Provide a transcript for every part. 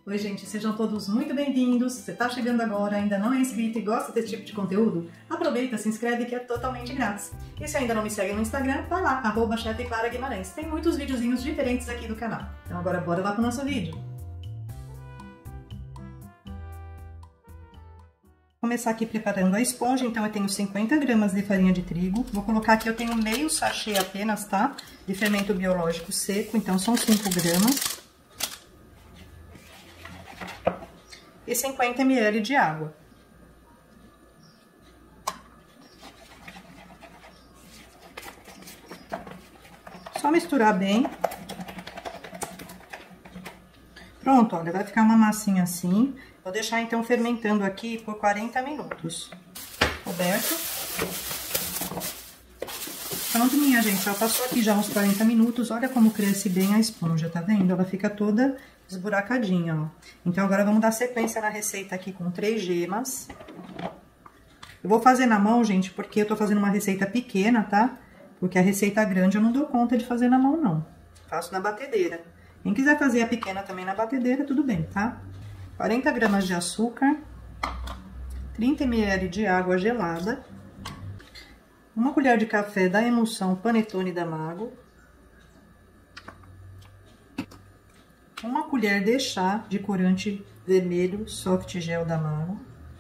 Oi gente, sejam todos muito bem-vindos. Se você está chegando agora, ainda não é inscrito e gosta desse tipo de conteúdo, aproveita, se inscreve que é totalmente grátis. E se ainda não me segue no Instagram, vai lá, @Chefe Clara Guimarães. Tem muitos videozinhos diferentes aqui do canal. Então agora bora lá pro nosso vídeo. Vou começar aqui preparando a esponja, então eu tenho 50 gramas de farinha de trigo. Vou colocar aqui, eu tenho meio sachê apenas, tá? De fermento biológico seco, então são 5 gramas. E 50 ml de água. Só misturar bem. Pronto, olha, vai ficar uma massinha assim. Vou deixar então fermentando aqui por 40 minutos. Coberto. Pronto, minha gente, ó, passou aqui já uns 40 minutos. Olha como cresce bem a esponja, tá vendo? Ela fica toda esburacadinha, ó. Então, agora vamos dar sequência na receita aqui com 3 gemas. Eu vou fazer na mão, gente, porque eu tô fazendo uma receita pequena, tá? Porque a receita grande eu não dou conta de fazer na mão, não. Faço na batedeira. Quem quiser fazer a pequena também na batedeira, tudo bem, tá? 40 gramas de açúcar. 30 ml de água gelada. 1 colher de café da emulsão Panetone da Mago. 1 colher de chá de corante vermelho Soft Gel da Mago.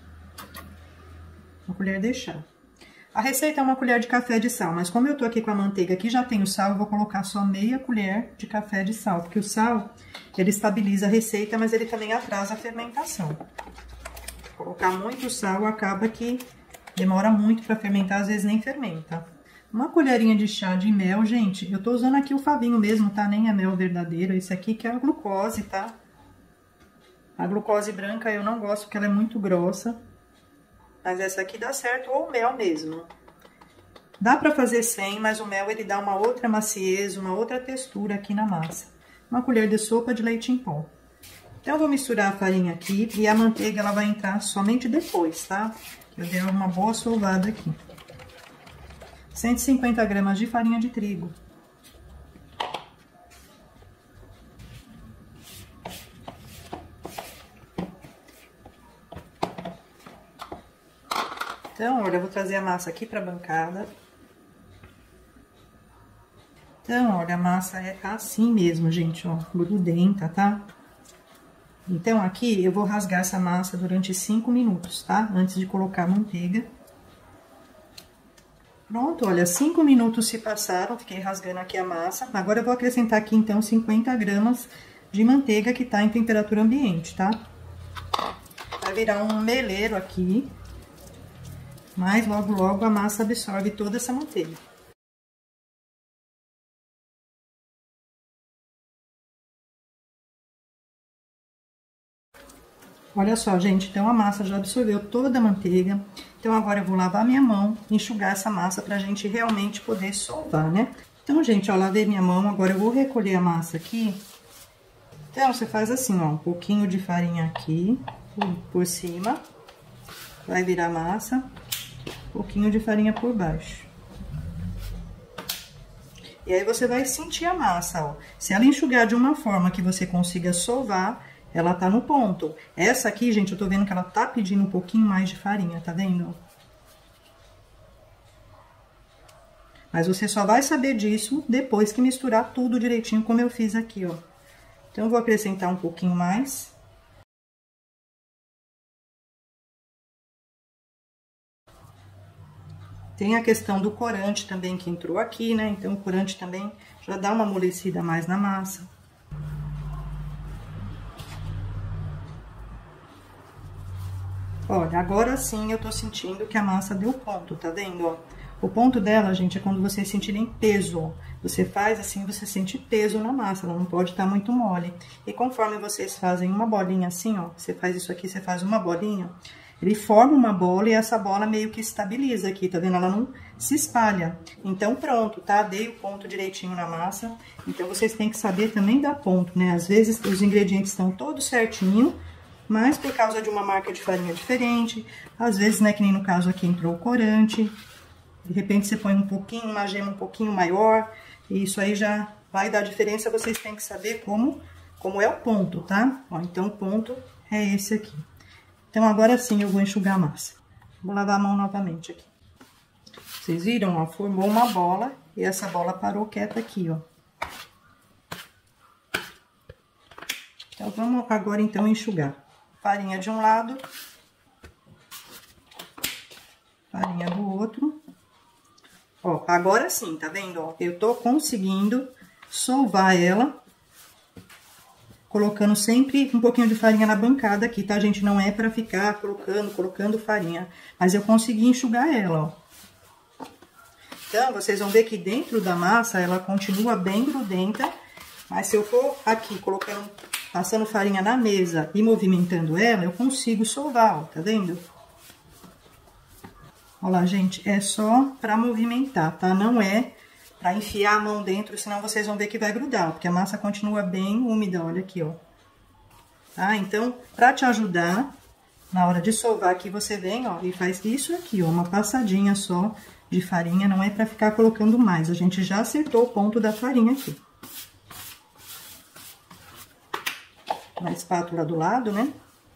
1 colher de chá. A receita é 1 colher de café de sal, mas como eu tô aqui com a manteiga que já tem o sal, eu vou colocar só meia colher de café de sal, porque o sal, ele estabiliza a receita, mas ele também atrasa a fermentação. Colocar muito sal acaba que demora muito para fermentar, às vezes nem fermenta. 1 colherinha de chá de mel, gente, eu tô usando aqui o favinho mesmo, tá? Nem é mel verdadeiro, esse aqui que é a glucose, tá? A glucose branca eu não gosto porque ela é muito grossa, mas essa aqui dá certo, ou o mel mesmo. Dá pra fazer sem, mas o mel ele dá uma outra maciez, uma outra textura aqui na massa. 1 colher de sopa de leite em pó. Então, eu vou misturar a farinha aqui e a manteiga ela vai entrar somente depois, tá? Eu dei uma boa sovada aqui. 150 gramas de farinha de trigo. Então, olha, eu vou trazer a massa aqui pra bancada. Então, olha, a massa é assim mesmo, gente, ó, grudenta, tá? Então, aqui eu vou rasgar essa massa durante 5 minutos, tá? Antes de colocar a manteiga. Pronto, olha, 5 minutos se passaram, fiquei rasgando aqui a massa. Agora eu vou acrescentar aqui, então, 50 gramas de manteiga que tá em temperatura ambiente, tá? Vai virar um meleiro aqui, mas logo, logo a massa absorve toda essa manteiga. Olha só, gente, então a massa já absorveu toda a manteiga. Então, agora eu vou lavar minha mão, enxugar essa massa pra gente realmente poder sovar, né? Então, gente, ó, lavei minha mão, agora eu vou recolher a massa aqui. Então, você faz assim, ó, um pouquinho de farinha aqui, por cima. Vai virar massa, um pouquinho de farinha por baixo. E aí, você vai sentir a massa, ó. Se ela enxugar de uma forma que você consiga sovar, ela tá no ponto. Essa aqui, gente, eu tô vendo que ela tá pedindo um pouquinho mais de farinha, tá vendo? Mas você só vai saber disso depois que misturar tudo direitinho, como eu fiz aqui, ó. Então, eu vou acrescentar um pouquinho mais. Tem a questão do corante também que entrou aqui, né? Então, o corante também já dá uma amolecida mais na massa. Olha, agora sim eu tô sentindo que a massa deu ponto, tá vendo, ó? O ponto dela, gente, é quando vocês sentirem peso, ó. Você faz assim, você sente peso na massa, ela não pode estar muito mole. E conforme vocês fazem uma bolinha assim, ó, você faz isso aqui, você faz uma bolinha, ele forma uma bola e essa bola meio que estabiliza aqui, tá vendo? Ela não se espalha. Então, pronto, tá? Dei o ponto direitinho na massa. Então, vocês têm que saber também dar ponto, né? Às vezes, os ingredientes estão todos certinho, mas por causa de uma marca de farinha diferente, às vezes, né, que nem no caso aqui entrou o corante, de repente você põe um pouquinho, uma gema um pouquinho maior, e isso aí já vai dar diferença, vocês têm que saber como como é o ponto, tá? Ó, então, o ponto é esse aqui. Então, agora sim, eu vou enxugar a massa. Vou lavar a mão novamente aqui. Vocês viram, ó? Formou uma bola e essa bola parou quieta aqui, ó. Então, vamos agora, então, enxugar. Farinha de um lado. Farinha do outro. Ó, agora sim, tá vendo, ó? Eu tô conseguindo solvar ela. Colocando sempre um pouquinho de farinha na bancada aqui, tá, gente? Não é pra ficar colocando farinha. Mas eu consegui enxugar ela, ó. Então, vocês vão ver que dentro da massa, ela continua bem grudenta. Mas se eu for aqui passando farinha na mesa e movimentando ela, eu consigo solvar, ó, tá vendo? Olha lá, gente, é só pra movimentar, tá? Não é pra enfiar a mão dentro, senão vocês vão ver que vai grudar, porque a massa continua bem úmida, olha aqui, ó. Tá? Então, pra te ajudar, na hora de solvar aqui, você vem, ó, e faz isso aqui, ó, uma passadinha só de farinha, não é pra ficar colocando mais, a gente já acertou o ponto da farinha aqui. Na espátula do lado, né?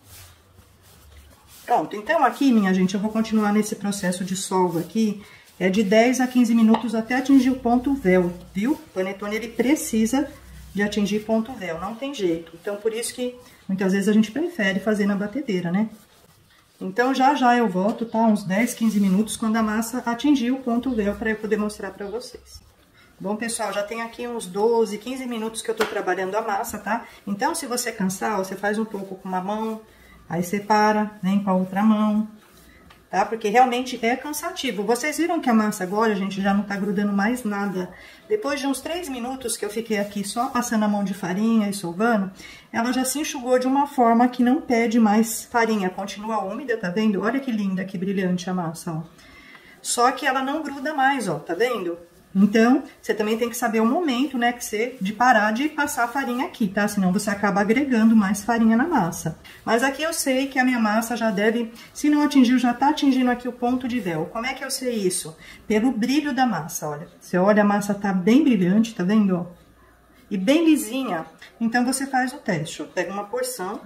Pronto, então aqui, minha gente, eu vou continuar nesse processo de solva aqui, de 10 a 15 minutos até atingir o ponto véu, viu? O panetone, ele precisa de atingir ponto véu, não tem jeito. Então, por isso que muitas vezes a gente prefere fazer na batedeira, né? Então, já eu volto, tá? Uns 10, 15 minutos, quando a massa atingir o ponto véu, para eu poder mostrar pra vocês. Bom, pessoal, já tem aqui uns 12, 15 minutos que eu tô trabalhando a massa, tá? Então, se você cansar, você faz um pouco com uma mão, aí você para, vem com a outra mão, tá? Porque realmente é cansativo. Vocês viram que a massa agora, gente, já não tá grudando mais nada. Depois de uns 3 minutos que eu fiquei aqui só passando a mão de farinha e solvando, ela já se enxugou de uma forma que não pede mais farinha. Continua úmida, tá vendo? Olha que linda, que brilhante a massa, ó. Só que ela não gruda mais, ó, tá vendo? Então, você também tem que saber o momento, né, de parar de passar a farinha aqui, tá? Senão você acaba agregando mais farinha na massa. Mas aqui eu sei que a minha massa já deve, se não atingiu, já tá atingindo aqui o ponto de véu. Como é que eu sei isso? Pelo brilho da massa, olha. Você olha, a massa tá bem brilhante, tá vendo, ó? E bem lisinha. Então, você faz o teste, ó. Pega uma porção.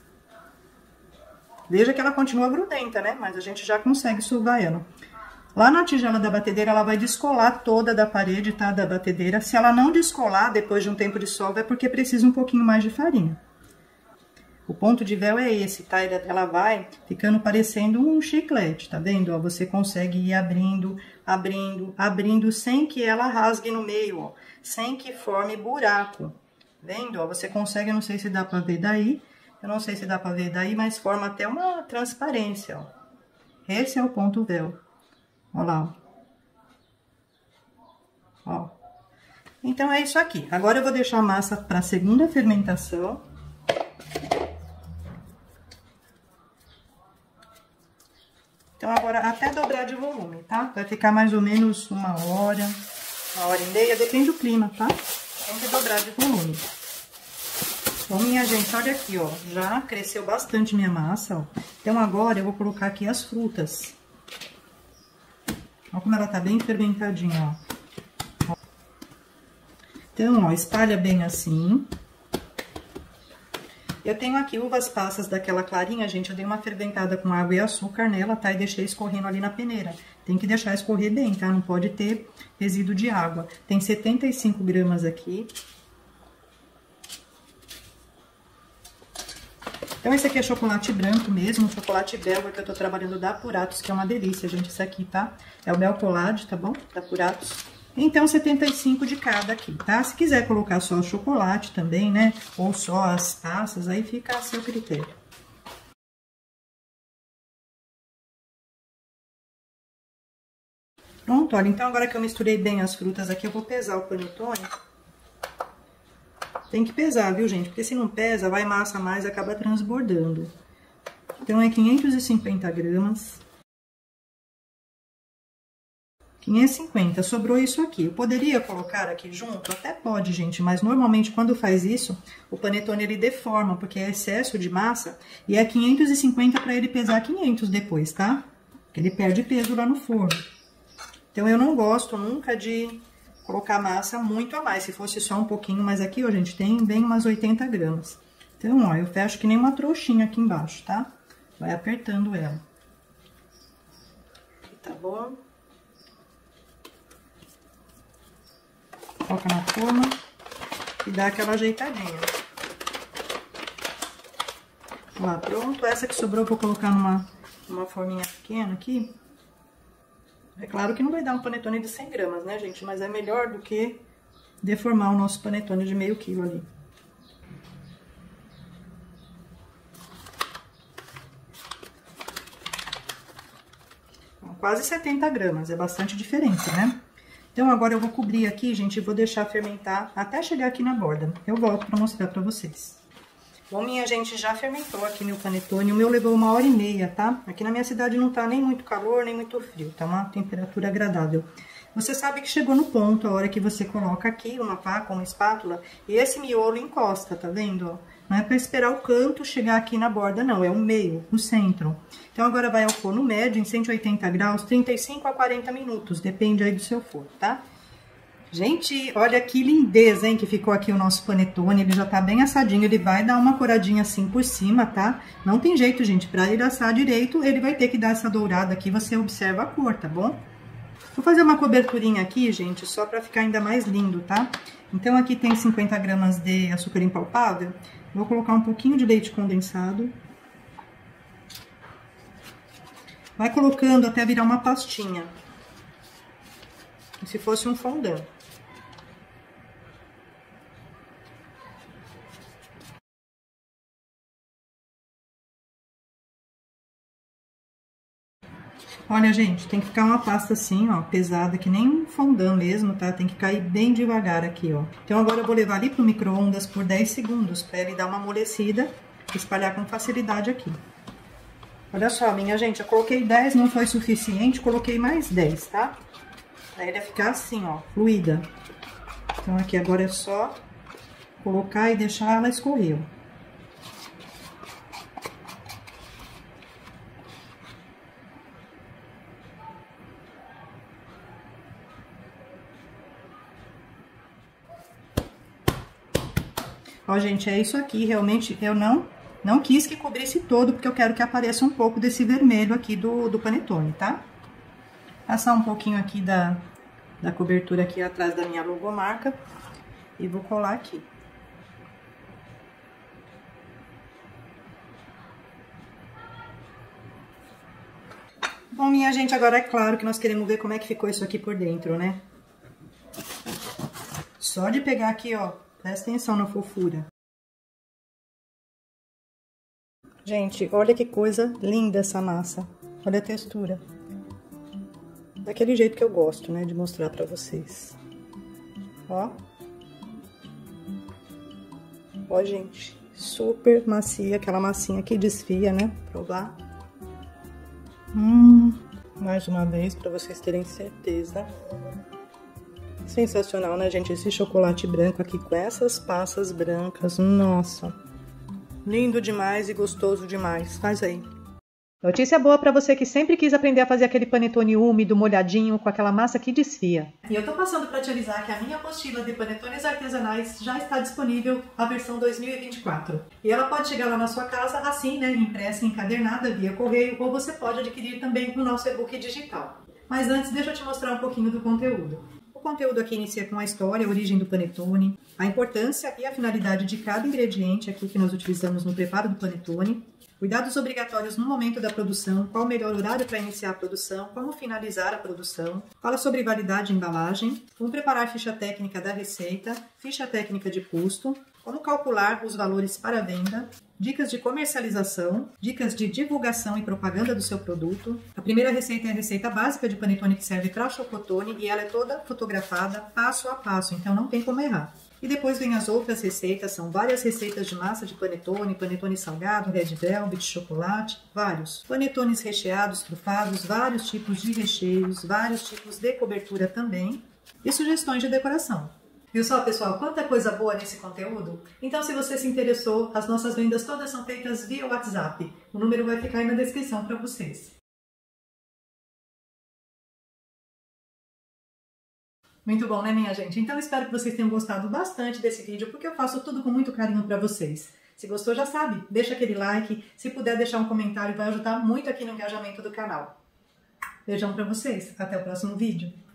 Veja que ela continua grudenta, né? Mas a gente já consegue solvar ela. Lá na tigela da batedeira, ela vai descolar toda da parede, tá? Da batedeira. Se ela não descolar depois de um tempo de solva, é porque precisa um pouquinho mais de farinha. O ponto de véu é esse, tá? Ela vai ficando parecendo um chiclete, tá vendo? Ó, você consegue ir abrindo, abrindo, abrindo, sem que ela rasgue no meio, ó. Sem que forme buraco. Vendo? Ó, você consegue, eu não sei se dá pra ver daí. Eu não sei se dá pra ver daí, mas forma até uma transparência, ó. Esse é o ponto véu. Olha lá, ó. Então, é isso aqui. Agora, eu vou deixar a massa para a segunda fermentação. Então, agora, até dobrar de volume, tá? Vai ficar mais ou menos uma hora e meia, depende do clima, tá? Tem que dobrar de volume. Bom, minha gente, olha aqui, ó. Já cresceu bastante minha massa, ó. Então, agora, eu vou colocar aqui as frutas. Olha como ela tá bem fermentadinha, ó. Então, ó, espalha bem assim. Eu tenho aqui uvas passas daquela clarinha, gente. Eu dei uma ferventada com água e açúcar nela, tá? E deixei escorrendo ali na peneira. Tem que deixar escorrer bem, tá? Não pode ter resíduo de água. Tem 75 gramas aqui. Então, esse aqui é chocolate branco mesmo, chocolate belga que eu tô trabalhando da Apuratos, que é uma delícia, gente, esse aqui, tá? É o Melcolade, tá bom? Da Apuratos. Então, 75 de cada aqui, tá? Se quiser colocar só o chocolate também, né? Ou só as passas, aí fica a seu critério. Pronto, olha, então agora que eu misturei bem as frutas aqui, eu vou pesar o panetone. Tem que pesar, viu, gente? Porque se não pesa, vai massa a mais e acaba transbordando. Então, é 550 gramas. 550, sobrou isso aqui. Eu poderia colocar aqui junto? Até pode, gente, mas normalmente quando faz isso, o panetone ele deforma, porque é excesso de massa, e é 550 para ele pesar 500 depois, tá? Porque ele perde peso lá no forno. Então, eu não gosto nunca de colocar massa muito a mais. Se fosse só um pouquinho, mas aqui, ó, gente, tem bem umas 80 gramas. Então, ó, eu fecho que nem uma trouxinha aqui embaixo, tá? Vai apertando ela. Tá bom? Coloca na forma e dá aquela ajeitadinha. Lá, pronto. Essa que sobrou eu vou colocar numa forminha pequena aqui. É claro que não vai dar um panetone de 100 gramas, né, gente? Mas é melhor do que deformar o nosso panetone de meio quilo ali. Quase 70 gramas, é bastante diferença, né? Então, agora eu vou cobrir aqui, gente, e vou deixar fermentar até chegar aqui na borda. Eu volto pra mostrar pra vocês. Bom, minha gente, já fermentou aqui meu panetone. O meu levou 1h30, tá? Aqui na minha cidade não tá nem muito calor, nem muito frio. Tá uma temperatura agradável. Você sabe que chegou no ponto a hora que você coloca aqui uma faca, uma espátula, e esse miolo encosta, tá vendo? Não é pra esperar o canto chegar aqui na borda, não. É o meio, o centro. Então, agora vai ao forno médio, em 180 graus, 35 a 40 minutos. Depende aí do seu forno, tá? Gente, olha que lindeza, hein, que ficou aqui o nosso panetone. Ele já tá bem assadinho, ele vai dar uma coradinha assim por cima, tá? Não tem jeito, gente, pra ele assar direito, ele vai ter que dar essa dourada aqui, você observa a cor, tá bom? Vou fazer uma coberturinha aqui, gente, só pra ficar ainda mais lindo, tá? Então, aqui tem 50 gramas de açúcar impalpável. Vou colocar um pouquinho de leite condensado. Vai colocando até virar uma pastinha. Como se fosse um fondant. Olha, gente, tem que ficar uma pasta assim, ó, pesada, que nem um fondant mesmo, tá? Tem que cair bem devagar aqui, ó. Então, agora eu vou levar ali pro micro-ondas por 10 segundos, pra ele dar uma amolecida e espalhar com facilidade aqui. Olha só, minha gente, eu coloquei 10, não foi suficiente, coloquei mais 10, tá? Pra ele ficar assim, ó, fluida. Então, aqui agora é só colocar e deixar ela escorrer, ó. Ó, gente, é isso aqui. Realmente, eu não quis que cobrisse todo, porque eu quero que apareça um pouco desse vermelho aqui do panetone, tá? Passar um pouquinho aqui da cobertura aqui atrás da minha logomarca e vou colar aqui. Bom, minha gente, agora é claro que nós queremos ver como é que ficou isso aqui por dentro, né? Só de pegar aqui, ó, presta atenção na fofura. Gente, olha que coisa linda essa massa. Olha a textura. Daquele jeito que eu gosto, né, de mostrar pra vocês. Ó. Ó, gente, super macia, aquela massinha que desfia, né? Provar. Mais uma vez, pra vocês terem certeza. Sensacional, né, gente? Esse chocolate branco aqui com essas passas brancas. Nossa, lindo demais e gostoso demais. Faz aí. Notícia boa para você que sempre quis aprender a fazer aquele panetone úmido, molhadinho, com aquela massa que desfia. E eu tô passando para te avisar que a minha apostila de panetones artesanais já está disponível, a versão 2024. E ela pode chegar lá na sua casa assim, né, impressa, encadernada, via correio, ou você pode adquirir também no nosso e-book digital. Mas antes, deixa eu te mostrar um pouquinho do conteúdo. O conteúdo aqui inicia com a história, a origem do panetone, a importância e a finalidade de cada ingrediente aqui que nós utilizamos no preparo do panetone, cuidados obrigatórios no momento da produção, qual o melhor horário para iniciar a produção, como finalizar a produção, fala sobre validade e embalagem, como preparar ficha técnica da receita, ficha técnica de custo, como calcular os valores para venda, dicas de comercialização, dicas de divulgação e propaganda do seu produto. A primeira receita é a receita básica de panetone que serve para chocotone e ela é toda fotografada passo a passo, então não tem como errar. E depois vem as outras receitas, são várias receitas de massa de panetone, panetone salgado, red velvet, chocolate, vários. Panetones recheados, trufados, vários tipos de recheios, vários tipos de cobertura também e sugestões de decoração. Viu só, pessoal, quanta coisa boa nesse conteúdo? Então, se você se interessou, as nossas vendas todas são feitas via WhatsApp. O número vai ficar aí na descrição para vocês. Muito bom, né, minha gente? Então, espero que vocês tenham gostado bastante desse vídeo, porque eu faço tudo com muito carinho pra vocês. Se gostou, já sabe, deixa aquele like. Se puder deixar um comentário, vai ajudar muito aqui no engajamento do canal. Beijão pra vocês. Até o próximo vídeo.